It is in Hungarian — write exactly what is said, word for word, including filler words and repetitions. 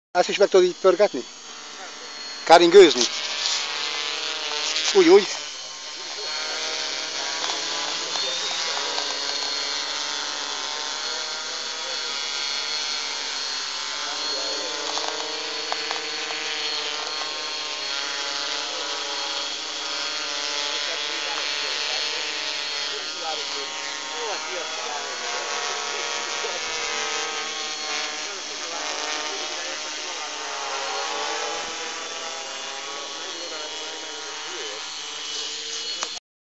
Ezt is meg tudod így pörgetni? Káringőzni? Úgy, úgy. Jó,